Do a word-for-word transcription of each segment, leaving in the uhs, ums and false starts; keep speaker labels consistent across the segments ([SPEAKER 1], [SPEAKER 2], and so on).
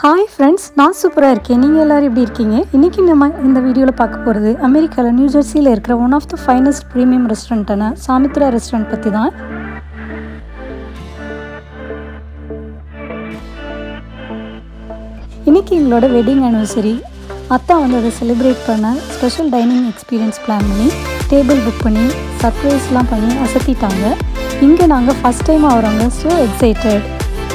[SPEAKER 1] Hi friends, நான் சூப்பரா இருக்கேன். நீங்க எல்லாரும் எப்படி இருக்கீங்க? இன்னைக்கு நம்ம இந்த வீடியோல பார்க்க போறது அமெரிக்கால நியூ ஜெர்சில இருக்கிற one of the finest premium restaurantana Samudhra Restaurant பத்தி தான். இன்னைக்கு எங்களோட வெட்டிங் anniversary. அத்தா வந்து அதை செலிப்ரேட் பண்ண ஸ்பெஷல் டைனிங் எக்ஸ்பீரியன்ஸ் பிளான் பண்ணி டேபிள் புக் பண்ணி சர்ப்ரைஸ்லாம் பண்ணி அசத்திட்டாங்க. இங்கே நாங்கள் ஃபர்ஸ்ட் டைம் ஆகிறோங்க. So excited.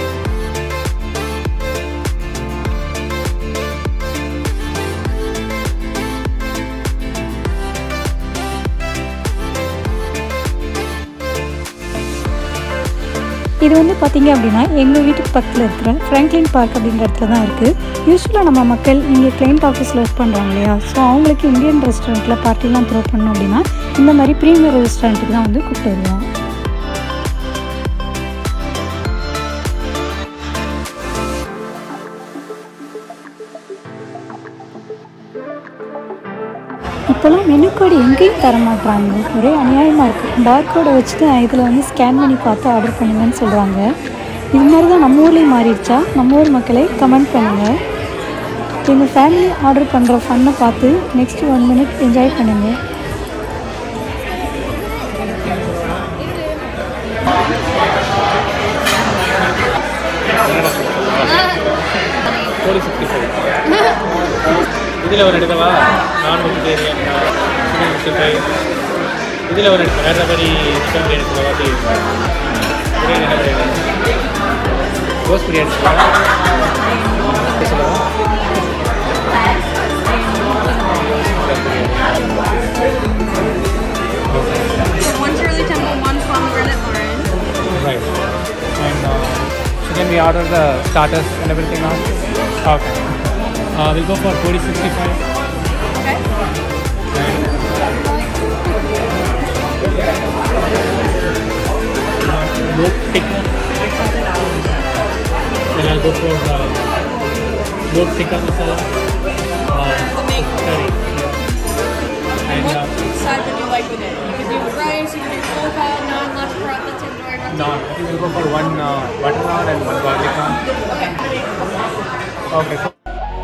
[SPEAKER 1] இது வந்து பார்த்திங்க அப்படின்னா எங்கள் வீட்டுக்கு பக்கத்தில் இருக்கிற ஃப்ராங்க்லின் பார்க் அப்படின்ற இடத்துல தான் இருக்குது. யூஸ்வலாக நம்ம மக்கள் இங்கே கிளைண்ட் ஆஃபீஸில் ஒர்க் பண்ணுறாங்க இல்லையா, ஸோ அவங்களுக்கு இந்தியன் ரெஸ்டாரண்ட்டில் பார்ட்டிலாம் த்ரோ பண்ணோம் அப்படின்னா இந்த மாதிரி ப்ரீமியம் ரெஸ்டாரண்ட்டுக்கு தான் வந்து கூப்பிட்டு வருவோம். இப்போலாம் மெனு கோடு எங்கேயும் தர மாட்டாங்க. ஒரே அநியாயமாக இருக்குது. பார் கோடை வச்சுட்டு இதில் வந்து ஸ்கேன் பண்ணி பார்த்து ஆர்டர் பண்ணுங்கன்னு சொல்கிறாங்க. இது மாதிரி தான் நம்ம ஊர்லேயும் மாறிடுச்சா? நம்ம ஊர் மக்களே கமெண்ட் பண்ணுங்கள். எங்கள் ஃபேமிலி ஆர்டர் பண்ணுற ஃபன்னை பார்த்து நெக்ஸ்ட் ஒன் மினிட் என்ஜாய் பண்ணுங்கள்.
[SPEAKER 2] இதில் ஒரு எடுக்கவா நான் வெஜிடேரியன் சிக்கன் சிக்ஸ்டி ஃபைவ் இதில் ஒரு எடுக்க வேறு மாதிரி சிக்கன் பிரியாணி சொல்லவா பிரியாணி என்ன பிரியாணி ரோஸ் பிரியாணி சொல்லவா சொல்லவா Right. And uh, so can we order the starters and everything now? Okay. Uh, we'll go for forty sixty-five. Okay. And milk tikka. Then I'll go for uh, milk tikka masala. Uh, curry. And
[SPEAKER 3] what
[SPEAKER 2] uh,
[SPEAKER 3] side would you like with it? You can do rice, you can do full fat, non less paratha, tandoori roti.
[SPEAKER 2] no, I think we'll go for one uh, butter naan and one garlic naan.
[SPEAKER 3] Okay.
[SPEAKER 2] Okay. Cool.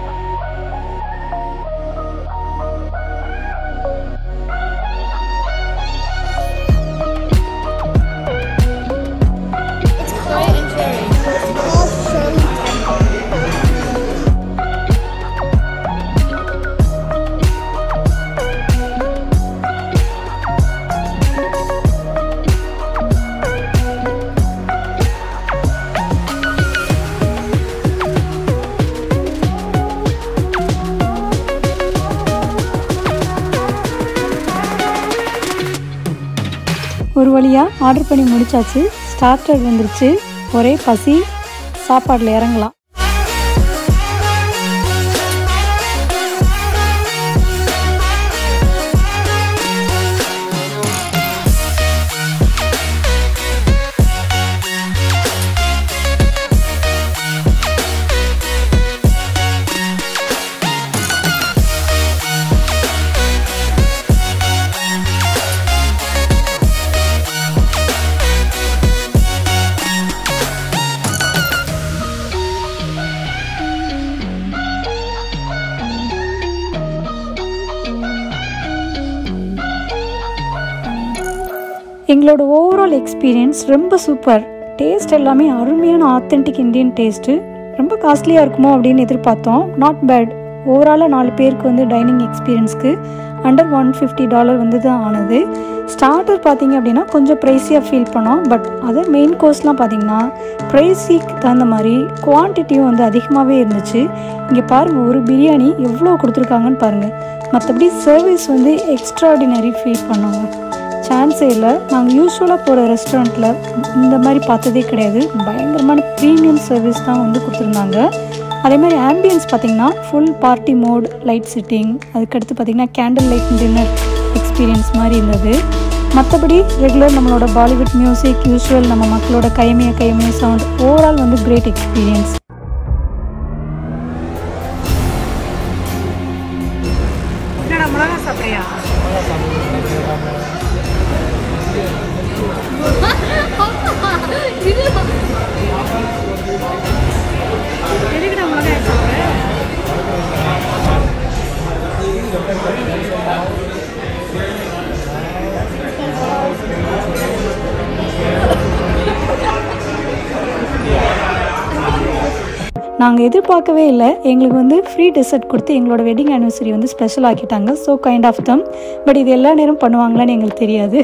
[SPEAKER 1] ஒரு வழியாக order பண்ணி முடிச்சாச்சு. Starter வந்துருச்சு. ஒரே பசி. சாப்பாட்டில் இறங்கலாம். எங்களோட ஓவரால் எக்ஸ்பீரியன்ஸ் ரொம்ப சூப்பர். டேஸ்ட் எல்லாமே அருமையான ஆத்தென்டிக் இந்தியன் டேஸ்ட்டு. ரொம்ப காஸ்ட்லியாக இருக்குமோ அப்படின்னு எதிர்பார்த்தோம். Not bad. ஓவராலாக நாலு பேருக்கு வந்து டைனிங் எக்ஸ்பீரியன்ஸ்க்கு அண்டர் ஒன் ஃபிஃப்டி டாலர் வந்து தான் ஆனது. ஸ்டார்டர் பார்த்திங்க அப்படின்னா கொஞ்சம் ப்ரைஸியாக ஃபீல் பண்ணோம். பட் அது மெயின் கோர்ஸ்லாம் பார்த்திங்கன்னா ப்ரைஸிக்கு தகுந்த மாதிரி குவான்டிட்டியும் வந்து அதிகமாகவே இருந்துச்சு. இங்கே பாருங்கள், ஒரு பிரியாணி எவ்வளோ கொடுத்துருக்காங்கன்னு பாருங்கள். மற்றபடி சர்வீஸ் வந்து எக்ஸ்ட்ராடினரி ஃபீல் பண்ணோங்க. சான்ஸே இல்லை. நாங்கள் யூஸ்வலாக போகிற ரெஸ்டாரண்ட்டில் இந்த மாதிரி பார்த்ததே கிடையாது. பயங்கரமான ப்ரீமியம் சர்வீஸ் தான் வந்து கொடுத்துருந்தாங்க. அதே மாதிரி ஆம்பியன்ஸ் பார்த்திங்கன்னா full party mode, light setting, அதுக்கடுத்து பார்த்திங்கன்னா கேண்டில் லைட் டின்னர் எக்ஸ்பீரியன்ஸ் மாதிரி இருந்தது. மற்றபடி ரெகுலர் நம்மளோட பாலிவுட் மியூசிக், யூஸ்வல் நம்ம மக்களோட கைமைய கைமைய சவுண்ட், ஓவரால் வந்து கிரேட் எக்ஸ்பீரியன்ஸ். மிளகா சாப்பிட்றியா? எதுக்கு நம்மளாக நாங்கள் எதிர்பார்க்கவே இல்லை. எங்களுக்கு வந்து ஃப்ரீ டெசர்ட் கொடுத்து எங்களோட வெட்டிங் ஆனிவர்சரி வந்து ஸ்பெஷல் ஆக்கிட்டாங்க. So kind of them. But இது எல்லா நேரம் பண்ணுவாங்களான்னு எங்களுக்கு தெரியாது.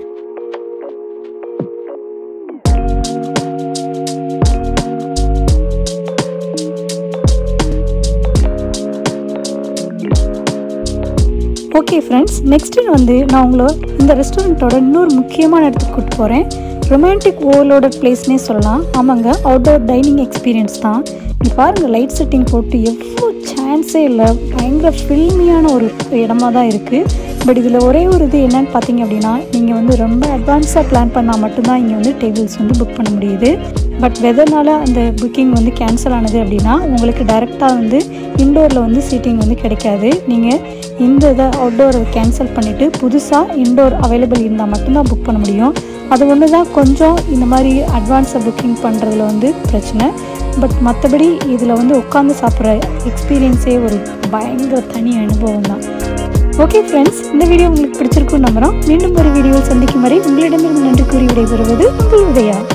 [SPEAKER 1] ஓகே ஃப்ரெண்ட்ஸ், நெக்ஸ்ட்டு வந்து நான் உங்களை இந்த ரெஸ்டாரண்ட்டோட இன்னொரு முக்கியமான இடத்துக்கு கூப்பிட்டு போகிறேன். ரொமான்டிக் ஓவர்லோடட் பிளேஸ்னே சொல்லலாம். ஆமாங்க, அவுட்டோர் டைனிங் எக்ஸ்பீரியன்ஸ் தான். நீ பாருங்கள், லைட் செட்டிங் போட்டு எவ்வளோ சான்ஸே இல்லை, பயங்கர ஃபில்மியான ஒரு இடமா தான் இருக்குது. பட் இதில் ஒரே ஒரு இது என்னன்னு பார்த்தீங்க அப்படின்னா, நீங்கள் வந்து ரொம்ப அட்வான்ஸாக பிளான் பண்ணால் மட்டும்தான் இங்கே வந்து டேபிள்ஸ் வந்து புக் பண்ண முடியுது. பட் வெதர்னால அந்த புக்கிங் வந்து கேன்சல் ஆனது அப்படின்னா உங்களுக்கு டைரெக்டாக வந்து இன்டோரில் வந்து சீட்டிங் வந்து கிடைக்காது. நீங்கள் இந்த இதை அவுட்டோரை கேன்சல் பண்ணிவிட்டு புதுசாக இன்டோர் அவைலபிள் இருந்தால் மட்டும்தான் புக் பண்ண முடியும். அது ஒன்று தான் கொஞ்சம் இந்த மாதிரி அட்வான்ஸாக புக்கிங் பண்ணுறதுல வந்து பிரச்சனை. பட் மற்றபடி இதில் வந்து உட்காந்து சாப்பிட்ற எக்ஸ்பீரியன்ஸே ஒரு பயங்கர தனி அனுபவம் தான். ஓகே ஃப்ரெண்ட்ஸ், இந்த வீடியோ உங்களுக்கு பிடிச்சிருக்குன்னு நம்புகிறோம். மீண்டும் ஒரு வீடியோவில் சந்திக்கும் வரை உங்களிடமிருந்து நன்றி கூறி விடைபெறுவது உங்கள் உதயா.